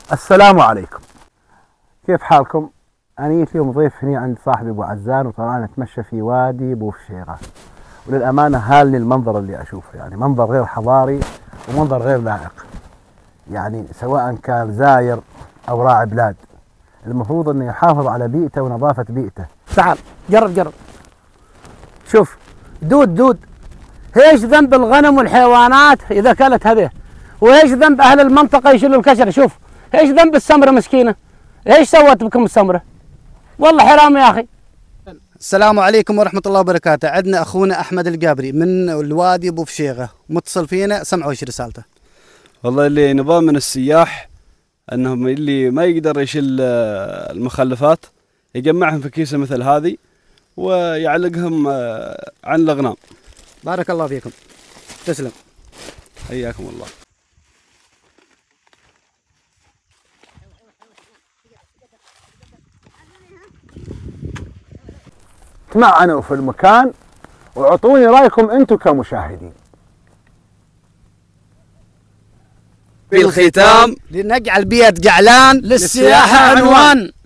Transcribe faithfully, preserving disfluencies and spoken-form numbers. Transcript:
السلام عليكم، كيف حالكم؟ أنا جيت اليوم ضيف هنا عند صاحبي أبو عزان، وطبعا نتمشى في وادي بوفشيغة، وللأمانة هالني المنظر اللي أشوفه، يعني منظر غير حضاري ومنظر غير لائق، يعني سواء كان زاير أو راعي بلاد المفروض أنه يحافظ على بيئته ونظافة بيئته. تعال جرب جرب، شوف دود دود. ايش ذنب الغنم والحيوانات إذا كانت هذه؟ وايش ذنب أهل المنطقة يشيلوا الكشرة؟ شوف ايش ذنب السمرة مسكينة، ايش سوت بكم السمرة؟ والله حرام يا أخي. السلام عليكم ورحمة الله وبركاته. عندنا أخونا أحمد القابري من الوادي بوفشيغة متصل فينا، سمعوا ايش رسالته. والله اللي نبغاه من السياح أنهم اللي ما يقدر يشيل المخلفات يجمعهم في كيسة مثل هذه ويعلقهم عن الأغنام. بارك الله فيكم، تسلم، حياكم الله. تمعنوا في المكان واعطوني رايكم انتم كمشاهدين. في الختام لنجعل بيئة جعلان للسياحة عنوان.